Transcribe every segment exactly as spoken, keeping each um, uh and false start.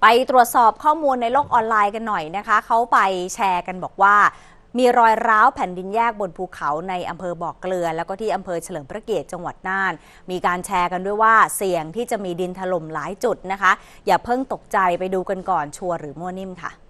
ไปตรวจสอบข้อมูลในโลกออนไลน์กันหน่อยนะคะเขาไปแชร์กันบอกว่ามีรอยร้าวแผ่นดินแยกบนภูเขาในอำเภอบ่อเกลือแล้วก็ที่อำเภอเฉลิมพระเกียรติจังหวัดน่านมีการแชร์กันด้วยว่าเสี่ยงที่จะมีดินถล่มหลายจุดนะคะอย่าเพิ่งตกใจไปดูกันก่อนชัวร์หรือมั่วนิ่มค่ะ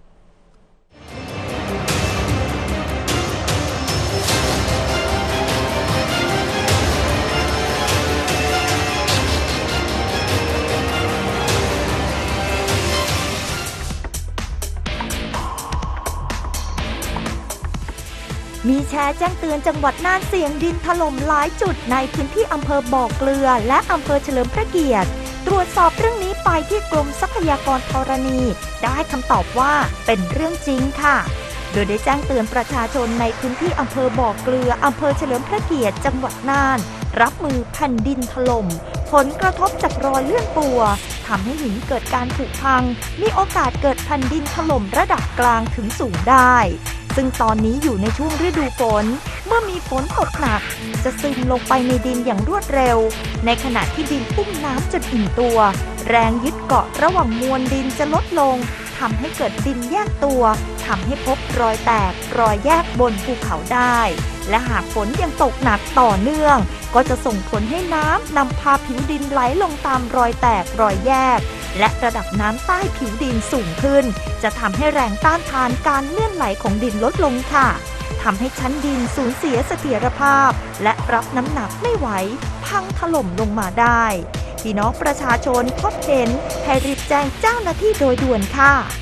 มีแชร์แจ้งเตือนจังหวัดน่านเสี่ยงดินถล่มหลายจุดในพื้นที่อำเภอบ่อเกลือและอำเภอเฉลิมพระเกียรติตรวจสอบเรื่องนี้ไปที่กรมทรัพยากรธรณีได้คำตอบว่าเป็นเรื่องจริงค่ะโดยได้แจ้งเตือนประชาชนในพื้นที่อำเภอบ่อเกลืออำเภอเฉลิมพระเกียรติจังหวัดน่านรับมือแผ่นดินถล่มผลกระทบจากรอยเลื่อนตัวทำให้หินเกิดการผุพังมีโอกาสเกิดแผ่นดินถล่มระดับกลางถึงสูงได้ซึ่งตอนนี้อยู่ในช่วงฤดูฝนเมื่อมีฝนตกหนักจะซึมลงไปในดินอย่างรวดเร็วในขณะที่ดินอุ้มน้ำจนอิ่มตัวแรงยึดเกาะระหว่างมวลดินจะลดลงทำให้เกิดดินแยกตัวทำให้พบรอยแตกรอยแยกบนภูเขาได้และหากฝนยังตกหนักต่อเนื่องก็จะส่งผลให้น้ำนำพาผิวดินไหลลงตามรอยแตกรอยแยกและระดับน้ำใต้ผิวดินสูงขึ้นจะทำให้แรงต้านทานการเลื่อนไหลของดินลดลงค่ะทำให้ชั้นดินสูญเสียเสถียรภาพและรับน้ำหนักไม่ไหวพังถล่มลงมาได้พี่น้องประชาชนพบเห็นให้รีบแจ้งเจ้าหน้าที่โดยด่วนค่ะ